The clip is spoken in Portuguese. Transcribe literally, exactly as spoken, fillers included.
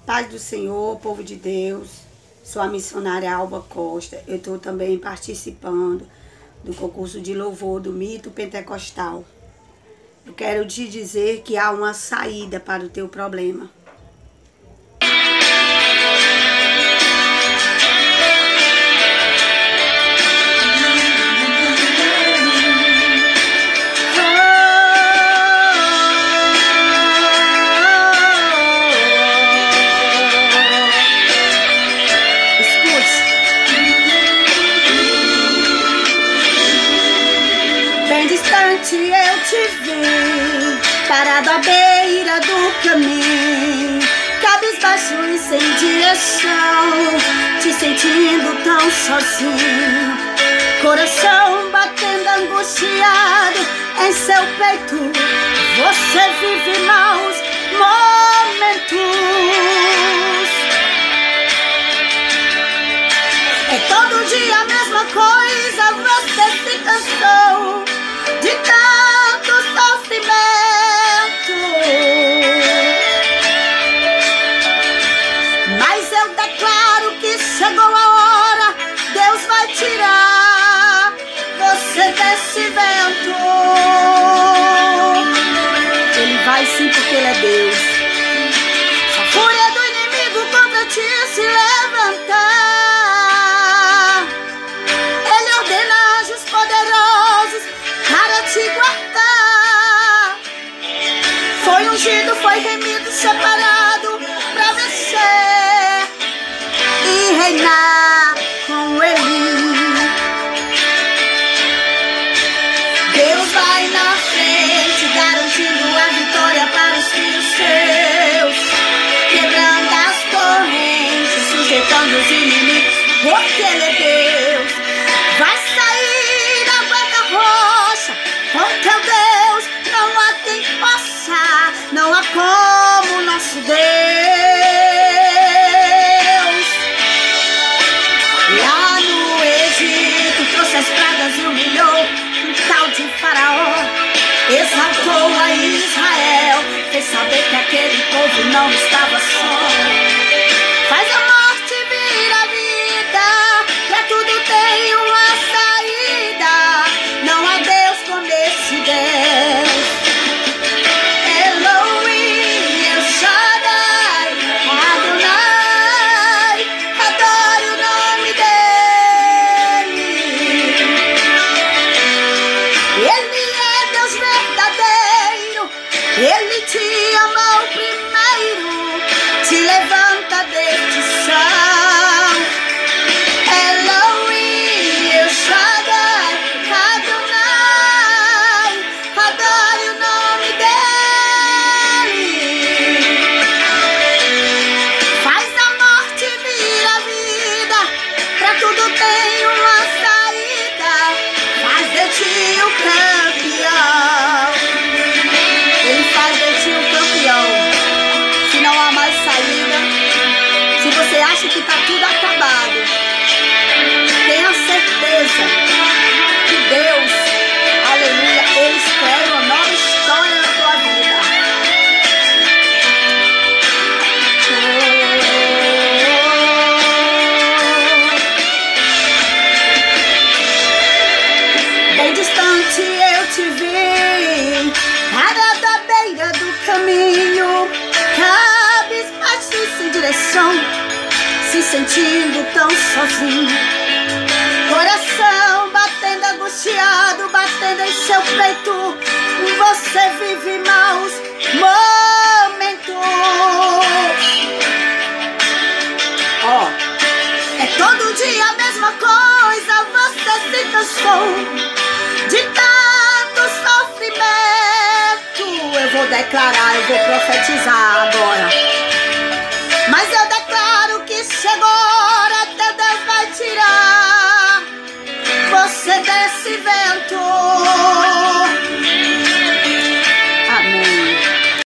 Paz do Senhor, povo de Deus. Sou a missionária Alba Costa. Eu estou também participando do concurso de louvor do Mito Pentecostal. Eu quero te dizer que há uma saída para o teu problema. Eu te vi, parado à beira do caminho, cabisbaixo e sem direção, te sentindo tão sozinho, coração batendo angustiado em seu peito. Você vive maus momentos. É todo dia a mesma coisa, você se cansou de tanto sofrimento. Mas eu declaro que chegou a hora, Deus vai tirar você desse vento. Ele vai sim, porque Ele é Deus. A fúria do inimigo contra ti se levantar. Ele ordena anjos poderosos para te guardar. Foi ungido, foi remido, separado para vencer e reinar com Ele. Deus vai na frente, garantindo a vitória para os filhos seus, quebrando as correntes, sujeitando os inimigos, porque Ele é Deus. Vai sair da barca roxa com teu Deus, não há quem possa, não há como nosso Deus. Lá no Egito trouxe as pragas e humilhou um tal de Faraó, exaltou a Israel, fez saber que aquele povo não estava só. Faz a morte vir a vida, pra tudo tem uma saída. Não há Deus como esse Deus. Elohim, El Shaddai, Adonai, adore o nome dele. Ele é Deus verdadeiro, Ele te amou primeiro, te levanta deste chão. Elohim, El Shaddai, Adonai, adore o nome dele. Faz a morte vir a vida, pra tudo tem uma saída. Faz de ti o campeão. Ele faz de ti o campeão. Se não há mais saída, se você acha que está tudo acabado, tenha certeza que Deus, aleluia, Ele escreve uma nova história na tua vida. Bem distante eu te vi, parado à beira do caminho, cabisbaixo e sem direção, se sentindo tão sozinho, coração batendo angustiado, batendo em seu peito. Você vive maus momentos. Ó, oh, é todo dia a mesma coisa, você se cansou de tanto sofrimento. Eu vou declarar, eu vou profetizar agora. Mas